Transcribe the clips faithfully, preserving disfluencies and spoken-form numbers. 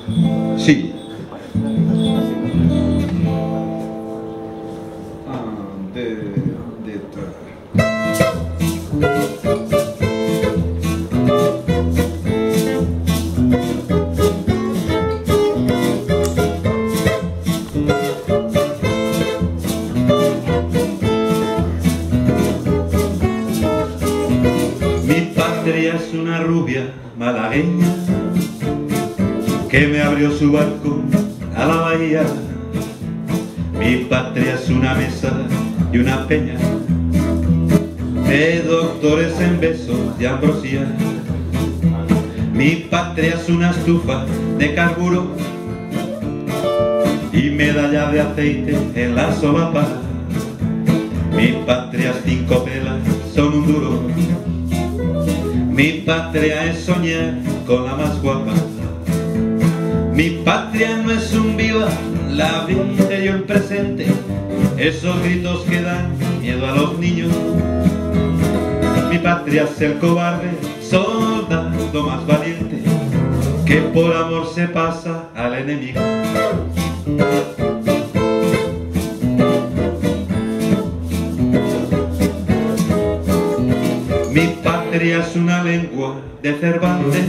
Sí. Es una rubia malagueña que me abrió su balcón a la bahía. Mi patria es una mesa y una peña de doctores en besos de ambrosía. Mi patria es una estufa de carburo y medalla de aceite en la solapa. Mi patria es cinco pelas, son un duro. Mi patria es soñar con la más guapa. Mi patria no es un viva, la vida y el presente, esos gritos que dan miedo a los niños. Mi patria es el cobarde, soldado más valiente, que por amor se pasa al enemigo. Mi patria es una lengua de Cervantes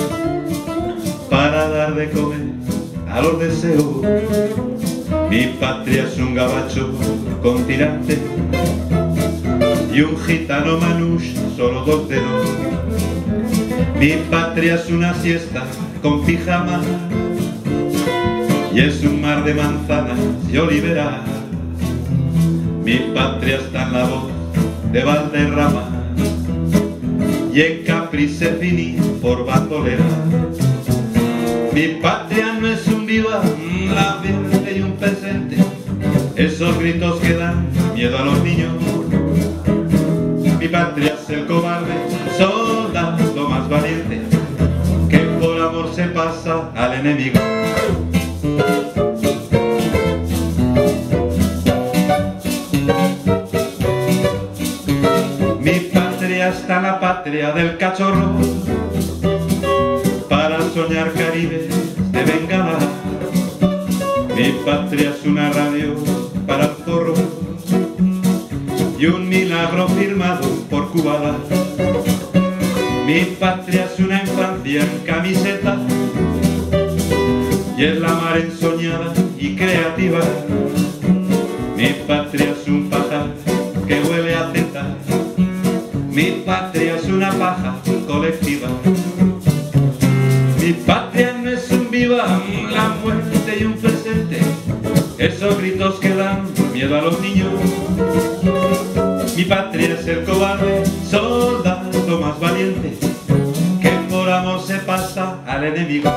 para dar de comer a los deseos. Mi patria es un gabacho con tirante y un gitano manús solo dos dedos. Mi patria es una siesta con pijama y es un mar de manzanas y oliveras. Mi patria está en la voz de Valderrama y en Caprice Fini por bandolera. Mi patria no es un viva, la vida y un presente, esos gritos que dan miedo a los niños. Mi patria es el cobarde, soldado más valiente, que por amor se pasa al enemigo. Está la patria del cachorro para soñar Caribe de Bengala. Mi patria es una radio para el zorro y un milagro firmado por Kubala. Mi patria es una infancia en camiseta y es la mar ensoñada y creativa. Mi patria es un pajar que huele a teta. Mi patria es una paja colectiva. Mi patria no es un viva, la muerte y un presente, esos gritos que dan miedo a los niños. Mi patria es el cobarde, soldado más valiente, que por amor se pasa al enemigo.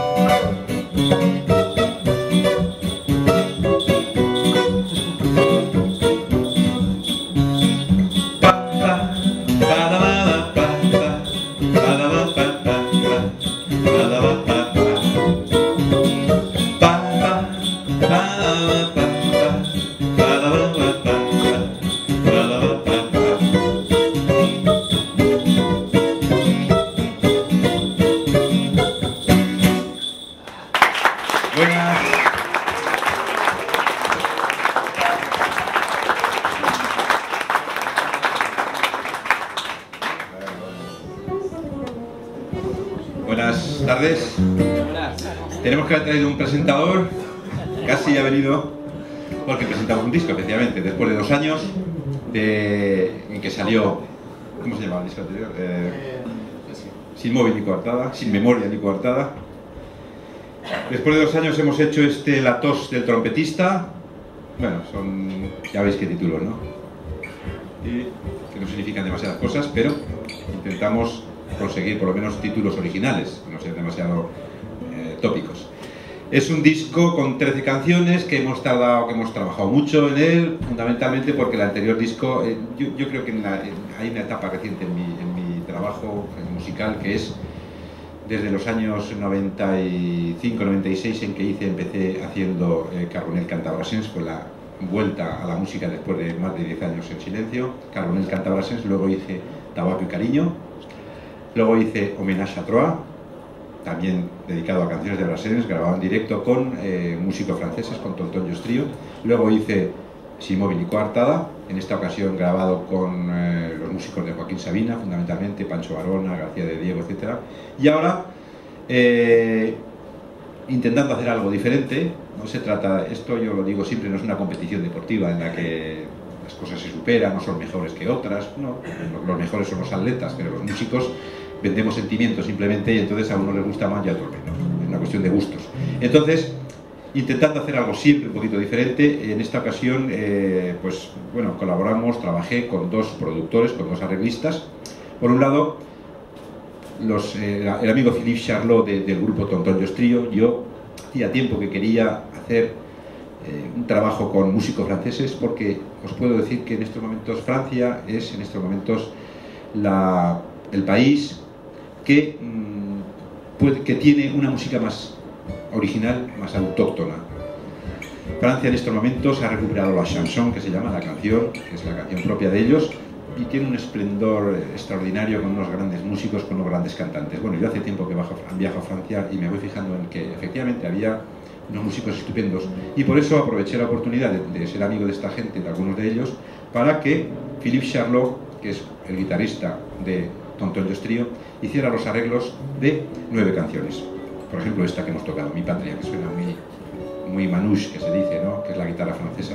Buenas tardes. Tenemos que haber traído un presentador, casi ha venido, porque presentamos un disco, efectivamente, después de dos años de, en que salió, ¿cómo se llamaba el disco anterior? Eh, sin móvil ni coartada, sin memoria ni coartada. Después de dos años hemos hecho este La tos del trompetista. Bueno, son, ya veis qué títulos, ¿no? Y que no significan demasiadas cosas, pero intentamos conseguir por lo menos títulos originales, no sean demasiado eh, tópicos. Es un disco con trece canciones que hemos tardado, que hemos trabajado mucho en él, fundamentalmente porque el anterior disco, eh, yo, yo creo que en la, en, hay una etapa reciente en mi, en mi trabajo musical que es desde los años noventa y cinco noventa y seis en que hice, empecé haciendo eh, Carbonell Cantabrasens, fue la vuelta a la música después de más de diez años en silencio, Carbonell Cantabrasens, luego hice Tabaco y Cariño, luego hice Homenaje a Troa, también dedicado a canciones de brasileños, grabado en directo con eh, músicos franceses, con Tonton Just Trio. Luego hice Simóvil y Coartada, en esta ocasión grabado con eh, los músicos de Joaquín Sabina, fundamentalmente, Pancho Barona, García de Diego, etcétera. Y ahora, eh, intentando hacer algo diferente, no se trata, esto yo lo digo siempre, no es una competición deportiva en la que las cosas se superan, no son mejores que otras, no, los mejores son los atletas, pero los músicos vendemos sentimientos simplemente y entonces a uno le gusta más y a otro menos, es una cuestión de gustos. Entonces, intentando hacer algo siempre un poquito diferente, en esta ocasión, eh, pues bueno, colaboramos, trabajé con dos productores, con dos arreglistas. Por un lado, los, eh, el amigo Philippe Charlot de, del grupo Tonton Just Trio. Yo hacía tiempo que quería hacer eh, un trabajo con músicos franceses, porque os puedo decir que en estos momentos Francia es en estos momentos la, el país que, mmm, puede, que tiene una música más original, más autóctona. Francia en estos momentos ha recuperado la chanson, que se llama la canción, que es la canción propia de ellos, y tiene un esplendor extraordinario con unos grandes músicos, con unos grandes cantantes. Bueno, yo hace tiempo que viajo a Francia y me voy fijando en que efectivamente había unos músicos estupendos, y por eso aproveché la oportunidad de, de ser amigo de esta gente, de algunos de ellos, para que Philippe Charlot, que es el guitarrista de Tonton Just Trio, hiciera los arreglos de nueve canciones. Por ejemplo, esta que hemos tocado, Mi Patria, que suena muy, muy manouche, que se dice, ¿no?, que es la guitarra francesa.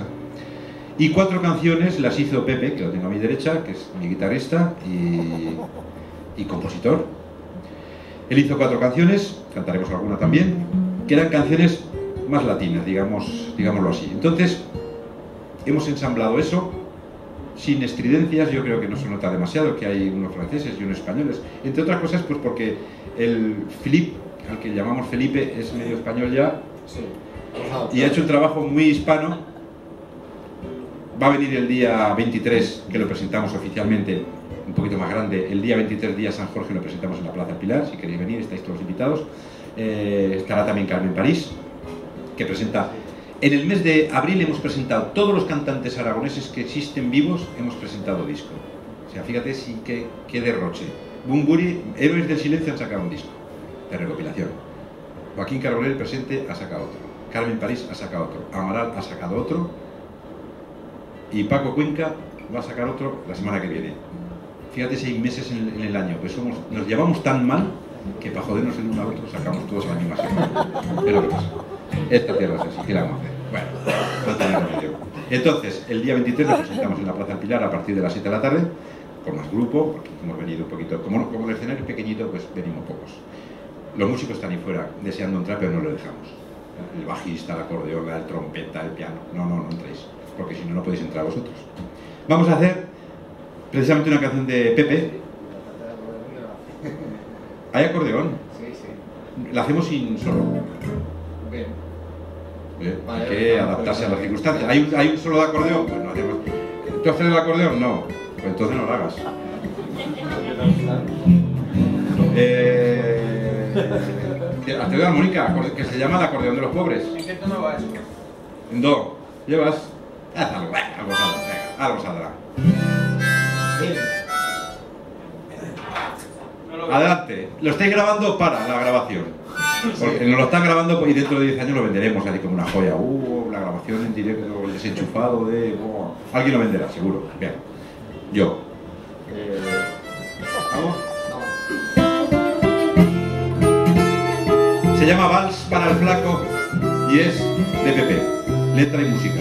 Y cuatro canciones las hizo Pepe, que lo tengo a mi derecha, que es mi guitarrista y, y compositor. Él hizo cuatro canciones, cantaremos alguna también, que eran canciones más latinas, digamos, digámoslo así. Entonces, hemos ensamblado eso, sin estridencias. Yo creo que no se nota demasiado que hay unos franceses y unos españoles, entre otras cosas pues porque el Philippe, al que llamamos Felipe, es medio español ya, sí, y ha hecho un trabajo muy hispano. Va a venir el día veintitrés, que lo presentamos oficialmente, un poquito más grande. El día veintitrés, día San Jorge, lo presentamos en la Plaza del Pilar. Si queréis venir, estáis todos invitados. Eh, estará también Carmen París, que presenta. En el mes de abril hemos presentado todos los cantantes aragoneses que existen vivos, hemos presentado disco. O sea, fíjate si qué, qué derroche. Bumburi, Héroes del Silencio han sacado un disco de recopilación. Joaquín Carbonell, presente, ha sacado otro. Carmen París ha sacado otro. Amaral ha sacado otro. Y Paco Cuenca va a sacar otro la semana que viene. Fíjate, seis meses en el, en el año, pues somos, nos llevamos tan mal que para jodernos el uno al otro sacamos todos a la misma semana. Es lo que pasa. Esta tierra es así, ¿qué la vamos a hacer? Bueno, no tenemos remedio. Entonces, el día veintitrés nos presentamos en la Plaza del Pilar a partir de las siete de la tarde, con más grupo, porque hemos venido un poquito, como, como el escenario es pequeñito, pues venimos pocos. Los músicos están ahí fuera deseando entrar, pero no lo dejamos. El bajista, el acordeón, la trompeta, el piano. No, no, no entréis, porque si no, no podéis entrar vosotros. Vamos a hacer precisamente una canción de Pepe. ¿Hay acordeón? Sí, sí. La hacemos sin solo. Bien. Bien. Hay que adaptarse a las circunstancias. ¿Hay un, ¿Hay un solo de acordeón? Pues no hacemos. ¿Tú haces el acordeón? No. Pues entonces no lo hagas. Eh... Te doy armónica, que se llama el acordeón de los pobres. ¿En qué tono va eso? En do. Llevas. Haz algo, algo saldrá. Algo saldrá. Adelante. Lo estáis grabando para la grabación. Porque nos lo están grabando y dentro de diez años lo venderemos así como una joya. Uh, la grabación en directo, el desenchufado de. Uh, alguien lo venderá, seguro. Bien. Yo. Eh, ¿Vamos? Se llama Vals para el Flaco y es de Pepe, letra y música.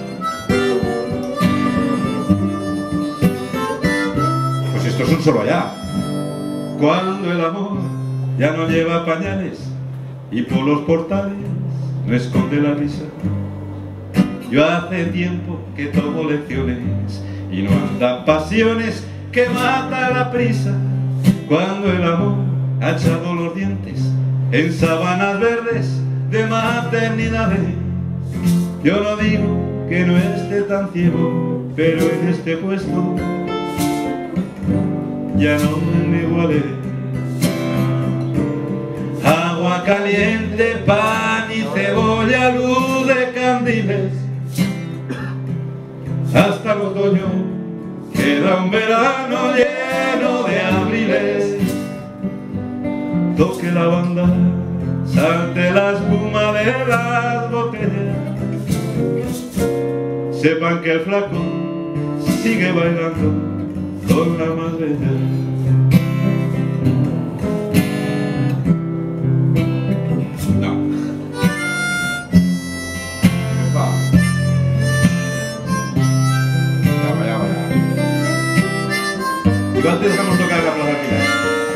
Pues esto es un solo allá. Cuando el amor ya no lleva pañales y por los portales no esconde la risa, yo hace tiempo que tomo lecciones y no andan pasiones que mata la prisa. Cuando el amor ha echado los dientes en sábanas verdes de maternidades, yo no digo que no esté tan ciego, pero en este puesto ya no me igualé. Agua caliente, pan y cebolla, luz de candiles, hasta el otoño queda un verano lleno de abriles. Toque la banda salte la espuma de las botellas, sepan que el flaco sigue bailando con la más bella. Igual te dejamos tocar la plaza al final.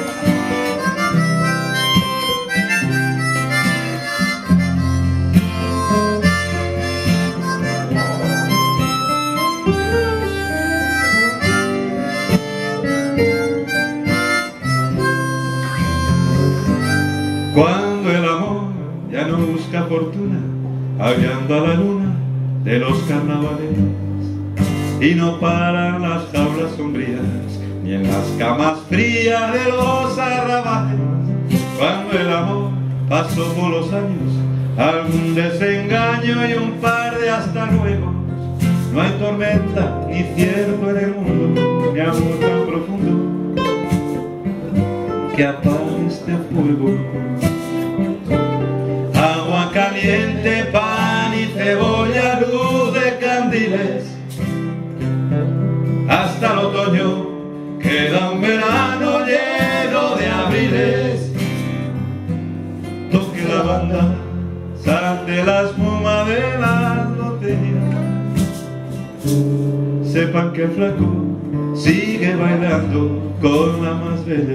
Cuando el amor ya no busca fortuna, aviando a la luna de los carnavales, y no paran las jaulas sombrías ni en las camas frías de los arrabales. Cuando el amor pasó por los años, algún desengaño y un par de hasta luego, no hay tormenta ni cierto en el mundo, ni amor tan profundo que apague este fuego. Agua caliente, pan y cebolla, luz de candiles, hasta el otoño queda un verano lleno de abriles. Toque la banda, salte la espuma de las botellas, sepan que el flaco sigue bailando con la más bella.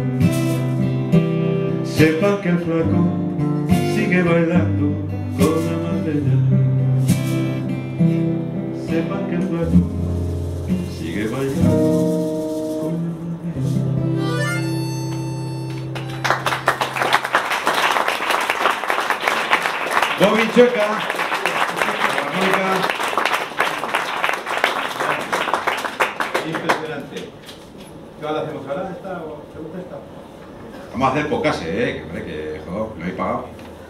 Sepan que el flaco sigue bailando con la más bella. Sepan que el flaco sigue bailando. Bobby Chueca, armónica. Impresionante. ¿Qué hora hacemos ahora? ¿Esta o te gusta esta? Vamos a hacer pocas, eh, que hombre, que joder, me habéis pagado.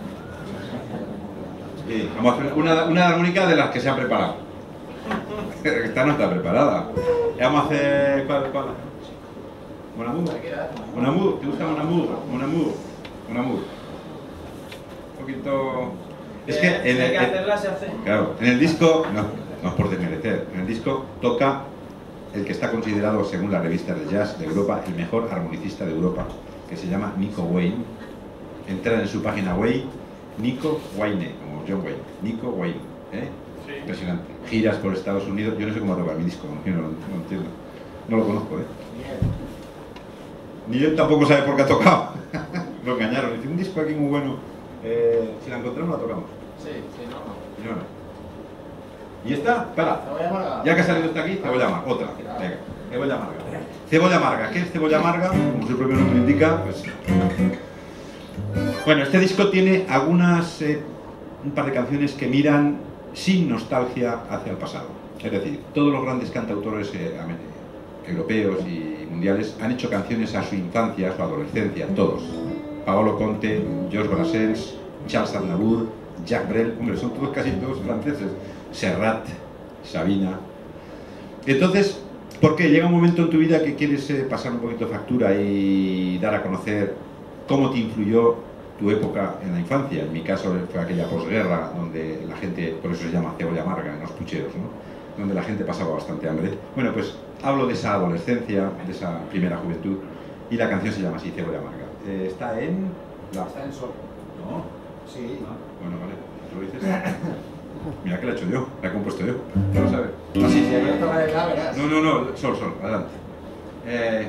Sí, vamos a hacer una, una armónica de las que se han preparado. Esta no está preparada. Vamos a hacer. ¿Cuál? cuál? Mon Amour. Mon Amour, ¿te gusta Mon Amour? Mon Amour. Mon Amour. Un poquito. Es que en el, hay que hacerla, se hace. Claro, en el disco, no, no es por desmerecer, en el disco toca el que está considerado, según la revista de jazz de Europa, el mejor armonicista de Europa, que se llama Nico Wayne. Entran en su página web, Nico Wayne, como John Wayne, Nico Wayne, ¿eh? Sí. Impresionante. Giras por Estados Unidos, yo no sé cómo toca mi disco, yo no, no lo entiendo, no lo conozco, ¿eh? Ni él tampoco sabe por qué ha tocado. Lo engañaron, dice un disco aquí muy bueno. Eh, si la encontramos la tocamos. Sí, sí, no, no. Y no, no. ¿Y esta? Espera. Cebolla amarga. Ya que ha salido esta aquí, cebolla amarga. Otra. Venga. Cebolla amarga. Cebolla amarga. ¿Qué es cebolla amarga? Como su propio nombre indica, pues. Bueno, este disco tiene algunas. Eh, un par de canciones que miran sin nostalgia hacia el pasado. Es decir, todos los grandes cantautores eh, europeos y mundiales han hecho canciones a su infancia, a su adolescencia, todos. Paolo Conte, Georges Brassens, Charles Aznavour, Jacques Brel, hombre, son todos casi todos franceses, Serrat, Sabina. Entonces, ¿por qué? Llega un momento en tu vida que quieres eh, pasar un poquito factura y dar a conocer cómo te influyó tu época en la infancia. En mi caso fue aquella posguerra donde la gente, por eso se llama cebolla amarga en los pucheros, ¿no? Donde la gente pasaba bastante hambre. Bueno, pues hablo de esa adolescencia, de esa primera juventud, y la canción se llama así, Cebolla amarga. Eh, está en... La... Está en sol. ¿No? Sí. Ah, bueno, vale. ¿Tú lo dices? Mira que la he hecho yo, la he compuesto yo. ¿Ya lo sabes? Ah, sí, sí. Esto va de la, verás. No, no, no, sol, sol, adelante. Eh...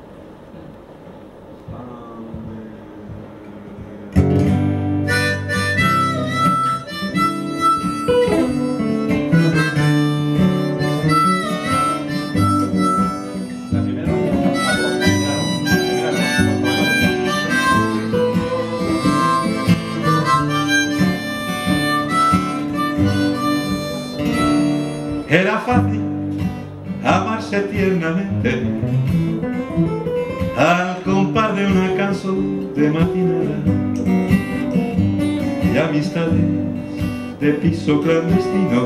Era fácil amarse tiernamente al compás de una canción de matinera y amistades de piso clandestino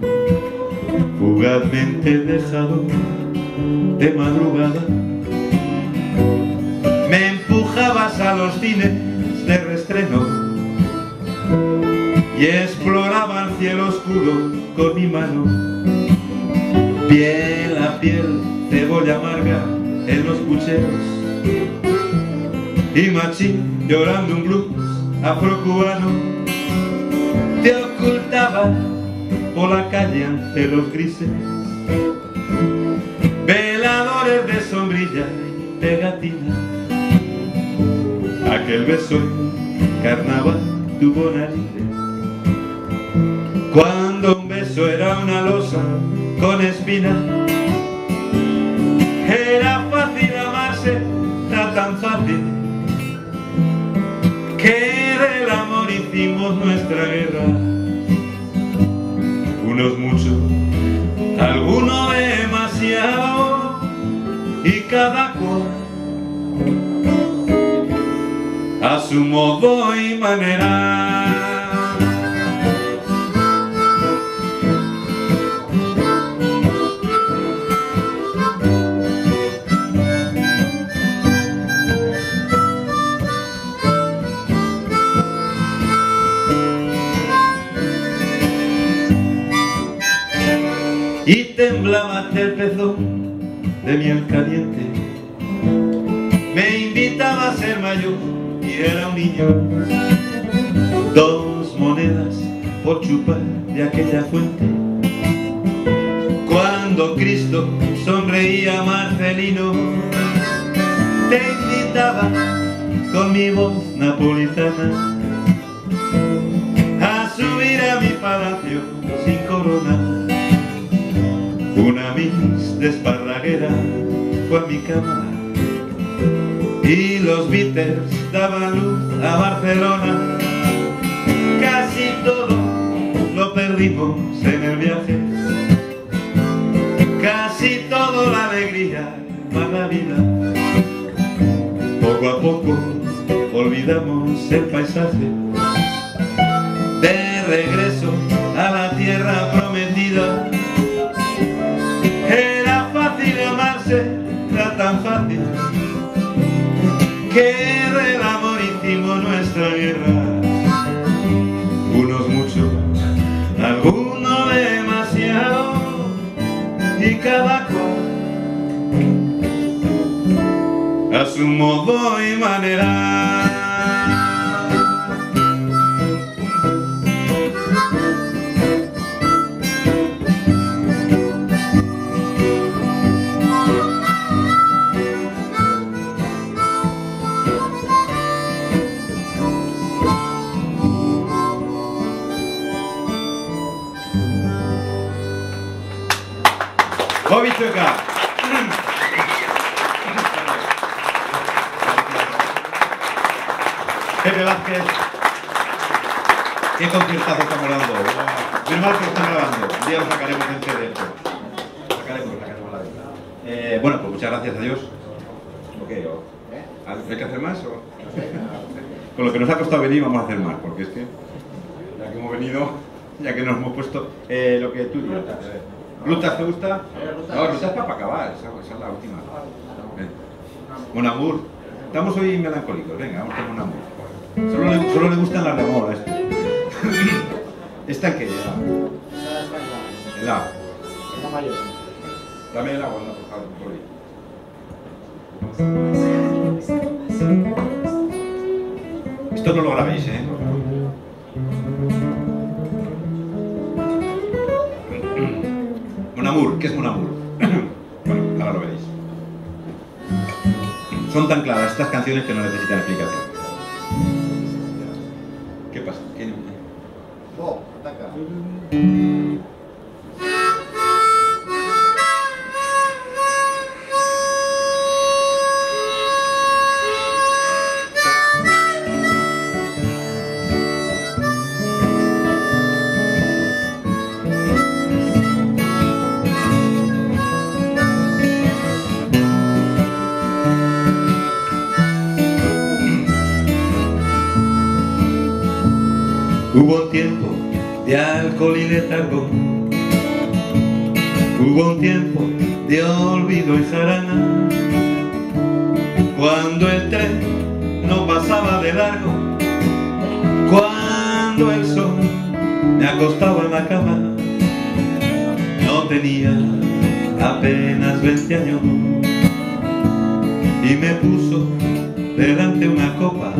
fugazmente dejado de madrugada. Me empujabas a los cines de estreno y exploraba el cielo oscuro con mi mano. Piel a piel, cebolla amarga en los pucheros y Machín llorando un blues afrocubano. Te ocultaba por la calle ante los grises, veladores de sombrilla y pegatina. Aquel beso en carnaval tuvo narices, cuando un beso era una losa con espina. Era fácil amarse, era tan fácil que del amor hicimos nuestra guerra. Unos muchos, algunos demasiado, y cada cual a su modo y manera. Y temblaba el pezón de miel caliente, me invitaba a ser mayor y era un niño. Dos monedas por chupar de aquella fuente, cuando Cristo sonreía Marcelino. Te invitaba con mi voz napolitana a subir a mi palacio sin corona. Una miss de Esparraguera fue a mi cama y los Beatles daban luz a Barcelona. Casi todo lo perdimos en el viaje, casi todo la alegría para la vida. Poco a poco olvidamos el paisaje, de regreso a la tierra prometida. Era fácil amarse, era tan fácil que del amor hicimos nuestra guerra. Unos muchos, algunos demasiado, y cada cual a su modo y manera. Bobby Chueca. Pepe Vázquez. Qué conciertazo estamos dando. Menos mal que lo están grabando. Un día lo sacaremos en C D esto. Lo sacaremos, lo sacaremos a la venta. Eh, bueno, pues muchas gracias a Dios. ¿O qué? ¿O? ¿Hay que hacer más? ¿O? Con lo que nos ha costado venir vamos a hacer más, porque es que ya que hemos venido, ya que nos hemos puesto eh, lo que tú digas. ¿Rutas te gusta? No, Rutas para acabar, esa, esa es la última. Mon Amour. Estamos hoy melancólicos, venga, vamos con Mon Amour. Solo le, solo le gustan las de amor a este. ¿Esta en qué lleva? El A. La mayor. Dame el agua, anda, por favor, por ahí. Esto no lo grabéis, ¿eh? Mon Amour, ¿qué es Mon Amour? Bueno, ahora lo veréis. Son tan claras estas canciones que no necesitan explicación. ¿Qué pasa? ¿Quién? Oh, ataca. Hubo un tiempo de alcohol y letargo, hubo un tiempo de olvido y jarana, cuando el tren no pasaba de largo cuando el sol me acostaba en la cama, no tenía apenas veinte años, y me puso delante una copa.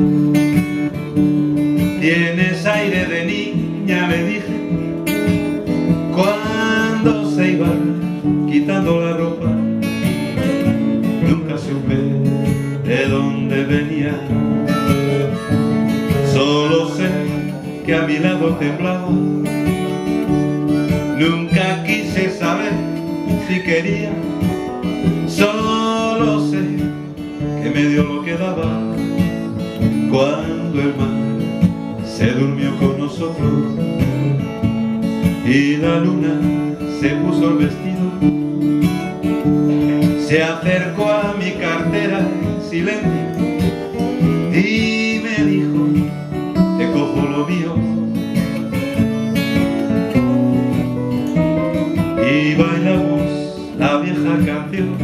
Tienes aire de niña, le dije, cuando se iba quitando la ropa. Nunca supe de dónde venía, solo sé que a mi lado temblaba. Nunca quise saber si quería, solo sé que me dio lo que daba. Cuando el mar se durmió con nosotros y la luna se puso el vestido, se acercó a mi cartera en silencio y me dijo, te cojo lo mío. Y bailamos la vieja canción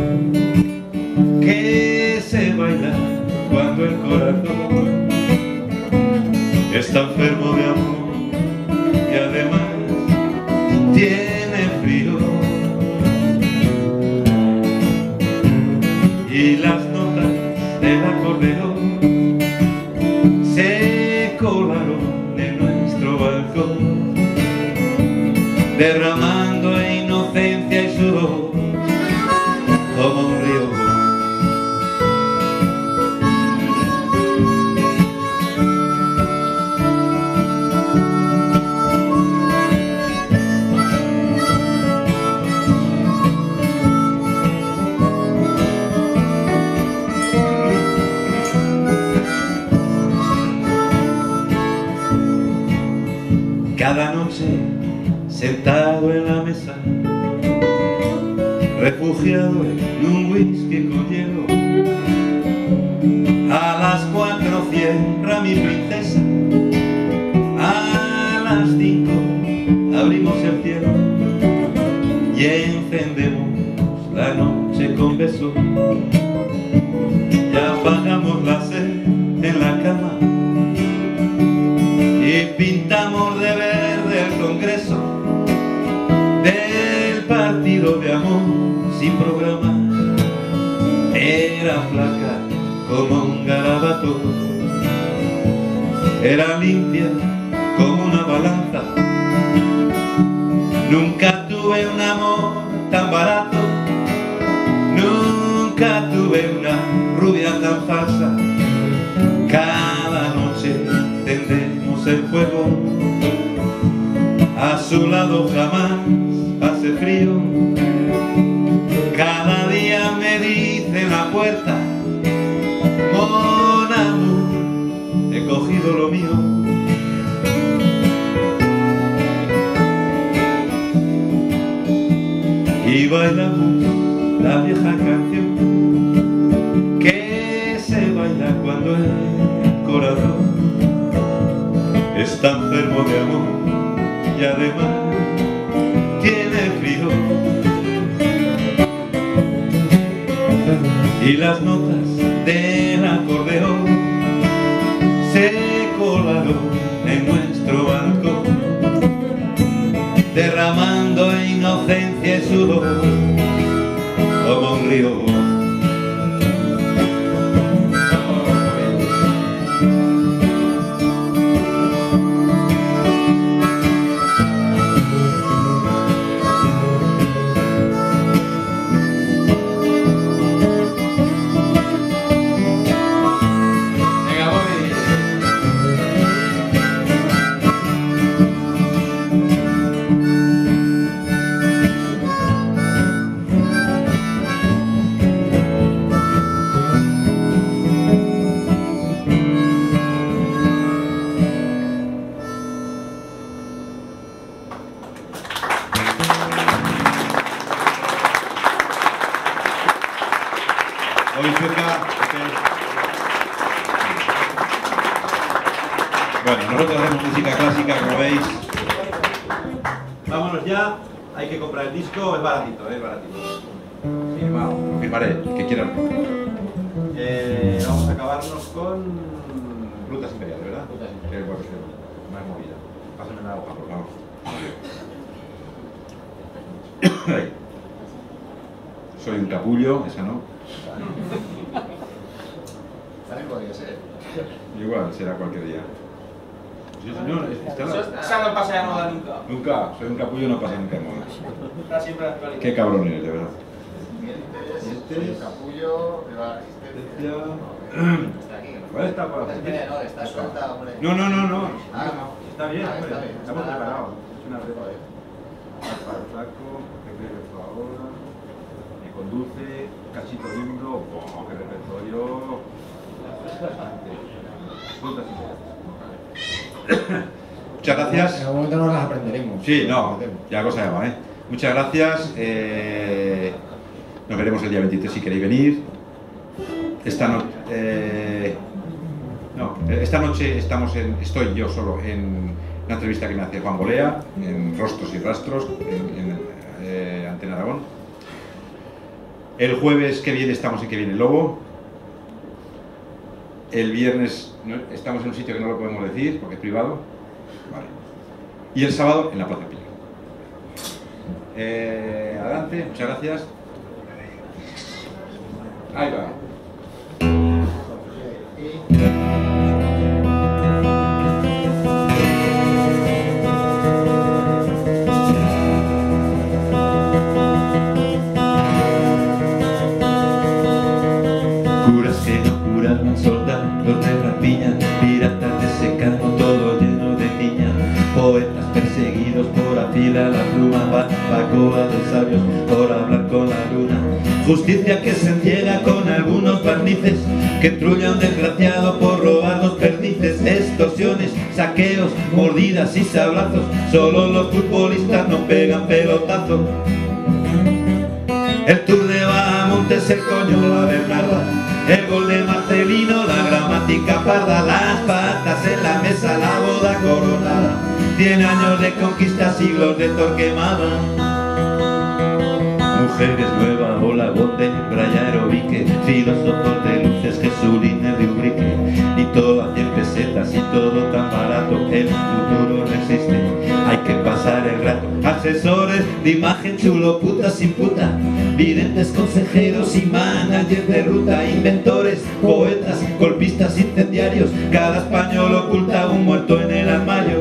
que se baila cuando el corazón está enfermo de amor y además tiene frío. Y las notas del acordeón se colaron en nuestro balcón, derramando inocencia y sudor como un río. Cada noche, sentado en la mesa, refugiado en un whisky con hielo, a las cuatro cierra mi princesa, a las cinco abrimos el cielo y encendemos la noche con besos y apagamos la sed en la cama y pintamos de verde el Congreso del partido de amor sin programa. Era flaca como un garabato, era limpia como una balanza. Nunca tuve un amor tan barato, nunca tuve una rubia tan falsa. Cada noche tendremos el fuego, a su lado jamás hace frío. Cada día me dice en la puerta, mon amour, he cogido lo mío. Y bailamos la vieja canción que se baila cuando el corazón está enfermo de amor y además tiene frío. Y las notas del acordeón se colaron en nuestro balcón, derramando inocencia y sudor como un río. Hoy toca... Bueno, nosotros hacemos música clásica, como veis. Vámonos ya. Hay que comprar el disco, es baratito, es baratito. Firmado. Firmaré, que quieran. Eh, vamos a acabarnos con Frutas Imperiales, ¿verdad? Frutas Imperiales. más movida. Pásame la hoja, por favor. Soy un capullo, esa no. También podría ser. Igual, será cualquier día. Sí, señor, está la... Esa no pasa de moda nunca. Nunca, soy un capullo, no pasa nunca de moda. Está siempre actualizado. Qué cabrón eres, de verdad. Este es capullo de la resistencia. Está aquí. ¿Cuál está para la Este, no, está suelta, hombre. No, no, no, no. Ah, no. Está bien, Ah, hombre. está bien. Estamos Está- preparados. Es una red. Joder. Para el saco, que cree esto ahora. Me conduce, cachito lindo. ¡Oh, qué repertorio! Frutas y verduras. Muchas gracias. En algún momento no las aprenderemos. Sí, no, ya cosa llama, ¿eh? Muchas gracias. Eh, nos veremos el día veintitrés si queréis venir. Esta, no, eh, no, esta noche estamos en, estoy yo solo en una entrevista que me hace Juan Bolea, en Rostros y Rastros, en, en eh, Antena Aragón. El jueves que viene estamos en Que Viene el Lobo. El viernes no, estamos en un sitio que no lo podemos decir porque es privado. Vale. Y el sábado en la Plaza Pío. Eh, adelante, muchas gracias. Ahí va. Curas que no curaban, soldados de rapiña, piratas de secano, todo lleno de niña, poetas perseguidos por afilar la pluma, barbacoa de sabios por hablar con la luna, justicia que se enciega con algunos barnices, que trulla un desgraciado por robar los perdices, extorsiones, saqueos, mordidas y sablazos, solo los futbolistas no pegan pelotazos. El Tour de Bahamontes, el coño, la Bernarda, el gol de Marcelino, la gramática parda, las patas en la mesa, la boda coronada, cien años de conquista, siglos de torquemada. Mujeres nuevas, ola, bote, braya aerobique, filósofos de luces, Jesulines de Ubrique, y todo a cien pesetas y todo tan barato, el futuro no existe, hay que pasar el rato. Asesores de imagen, chulo, puta sin puta, videntes, consejeros y managers de ruta, inventores, poetas, golpistas, incendiarios, cada español oculta un muerto en el armario.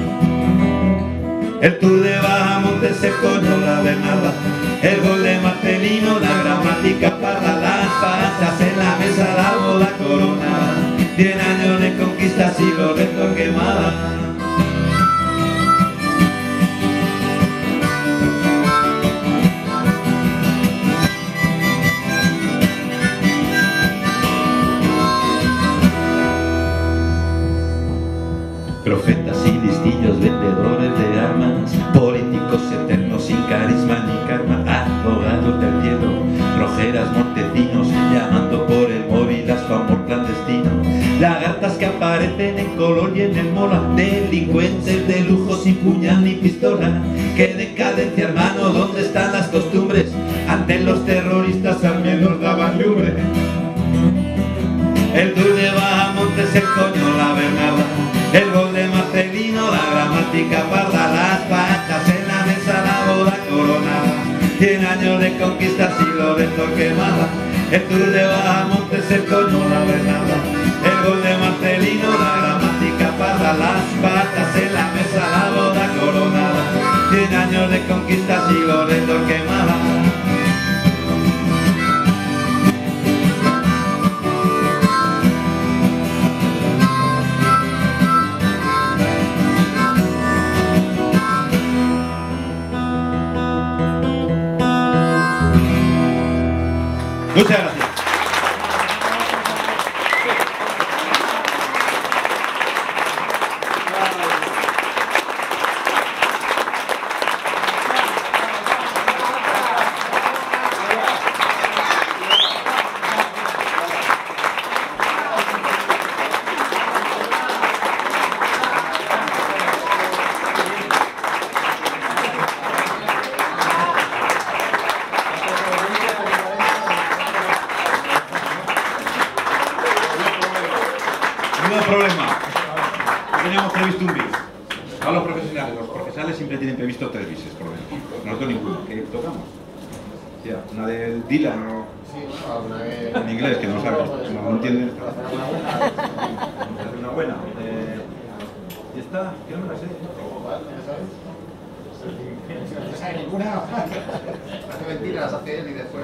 El Tour de Bahamontes, el coño, la Bernarda, el gol de Marcelino, la gramática parda, las patas en la mesa, la boda coronada, cien años de conquista, siglos de torquemada. Profetas y listillos, vendedores de armas, políticos eternos sin carisma ni karma, abogados del cielo, rojeras, montecinos, llamando por el móvil a su amor clandestino, lagartas que aparecen en color y en el mola, delincuentes de lujo sin puñal ni pistola. ¡Qué decadencia, hermano! ¿Dónde están las costumbres? Antes los terroristas al menos daban lumbre. El Tour de Bahamontes, el coño, la Bernarda, el gol de Marcelino, la gramática parda, las patas en la mesa, la boda coronada, cien años de conquista, siglos de torquemada. El Tour de Bahamontes, el coño, la Bernarda, el gol de Marcelino, la gramática parda, las patas en la mesa, la boda coronada, cien años de conquista, siglos de torquemada. Muchas gracias. A los profesionales, los profesionales siempre tienen previsto tres bises, por lo menos. Nosotros ninguno. ¿Qué tocamos? Tía, una del Dylan o... Sí, bueno, alguna vez... En inglés, que no sabe, no entienden. Una buena. Eh, ¿Y esta? ¿Qué no me la sé? No sabe ninguna. Hace mentiras, las hace él y después...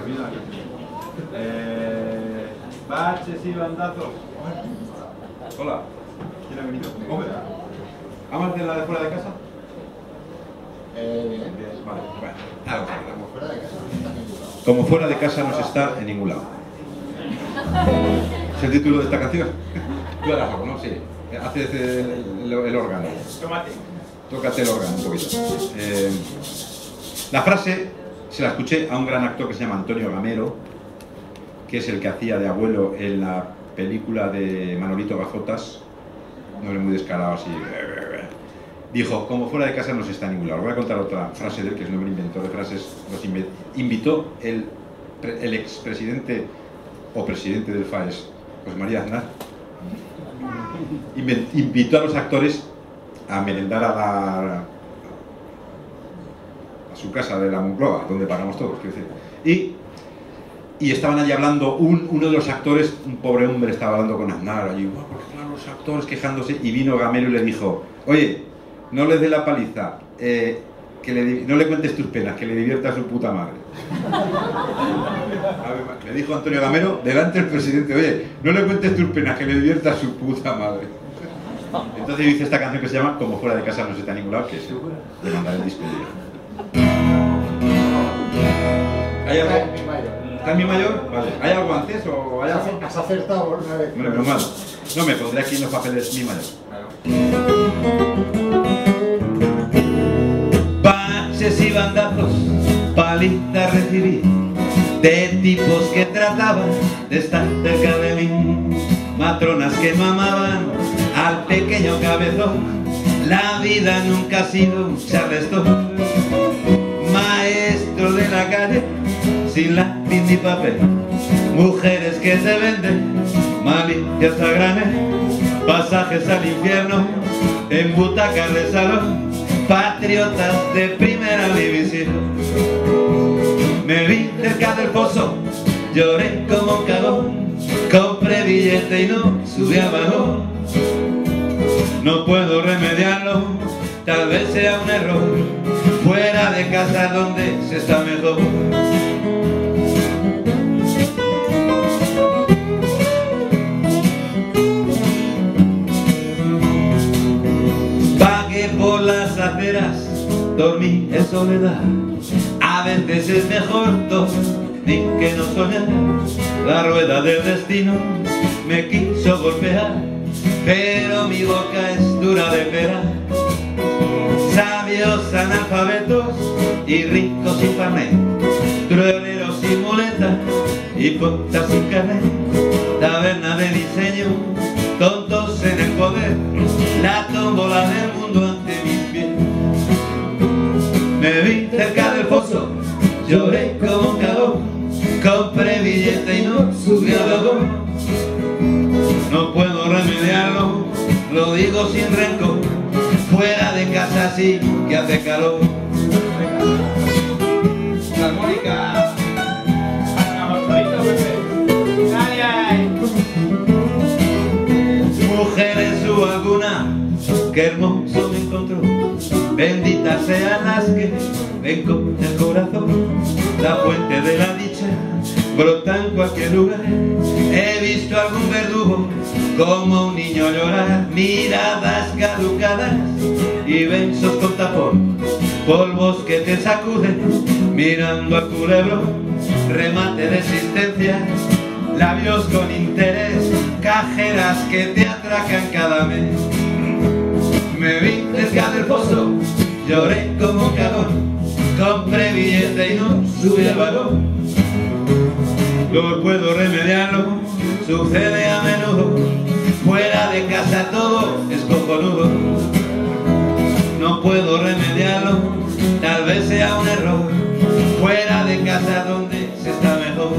Eh, baches y bandazos. Hola. ¿Quién ha venido? Hombre. ¿Amas de la de fuera de casa? Eh, bien. Bien, vale, bueno. Algo Como fuera de casa, no está en ningún lado. Como fuera de casa no se está en ningún lado. ¿Es el título de esta canción? Tú harás algo, ¿no? Sí. Haces el, el, el órgano. Tomate. Tócate el órgano un poquito. Eh, la frase se la escuché a un gran actor que se llama Antonio Gamero, que es el que hacía de abuelo en la película de Manolito Gafotas, un hombre muy descarado así. Dijo, como fuera de casa no se está en ningún lado. Voy a contar otra frase de él, que es un hombre inventor de frases. Nos invitó el, el expresidente o presidente del F A E S, José María Aznar, invitó a los actores a merendar a la a su casa de la Moncloa, donde pagamos todos, quiero decir. Y, y estaban allí hablando, un, uno de los actores, un pobre hombre, estaba hablando con Aznar allí, oh, porque claro, los actores quejándose, y vino Gamero y le dijo, oye, no le dé la paliza, eh, que le, no le cuentes tus penas, que le divierta a su puta madre. A ver, le dijo Antonio Gamero delante del presidente, oye, no le cuentes tus penas, que le divierta a su puta madre. Entonces hice esta canción que se llama Como fuera de casa no se está en ningún lado, que es de mandar el disco. ¿Hay algo? ¿Está en mi mayor? Vale. ¿Hay algo antes o hay algo? Has acertado una vez. Hombre, menos mal. No, me pondré aquí en los papeles mi mayor. Baches y bandazos, palizas recibí de tipos que trataban de estar cerca de mí, matronas que no amaban al pequeño cabezón. La vida nunca ha sido un charleston, maestro de la calle sin lápiz ni papel, mujeres que se venden malicias a granel, pasajes al infierno en butacas de salón, patriotas de primera división. Me vi cerca del pozo, lloré como un cagón, compré billete y no subí al vagón. No puedo remediarlo, tal vez sea un error, fuera de casa donde se está mejor. Vagué por las aceras, dormí en soledad. A veces es mejor dormir que no soñar. La rueda del destino me quiso golpear, pero mi boca es dura de esperar. Sabios analfabetos y ricos sin carnet, trueneros sin muleta y putas sin carnet, taberna de diseño, tontos en el poder, la tómbola del mundo ante mis pies. Me vi cerca del pozo, lloré como un cagón, compré billete y no subí al vagón. No puedo remediarlo, lo digo sin rencor, fuera de casa sí que hace calor. La armónica. Mujeres hubo alguna, qué hermoso me encontró, benditas sean las que ven con el corazón. La fuente de la dicha brota en cualquier lugar. He visto algún verdugo como un niño llorar, miradas caducadas y besos con tapón, polvos que te sacuden mirando al culebrón, remate de existencia, labios con interés, cajeras que te atracan cada mes. Me vi cerca del pozo, lloré como un cagón, compré billete y no subí al vagón. No puedo remediarlo, sucede a menudo, fuera de casa todo es cojonudo. No puedo remediarlo, tal vez sea un error, fuera de casa donde se está mejor.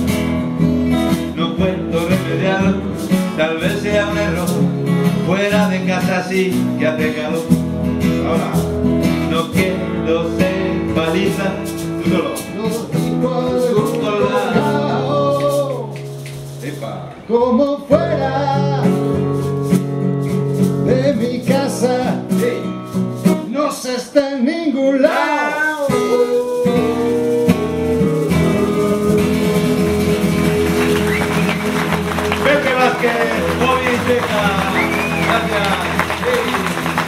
No puedo remediarlo, tal vez sea un error, fuera de casa sí que hace calor. ahora. No quiero ser paliza. Tú solo. Epa. Como fuera de mi casa, Hey. no se está en ningún lado. Pepe Vázquez, Bobby Seca. Gracias.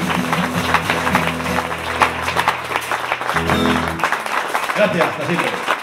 Gracias, hasta siempre.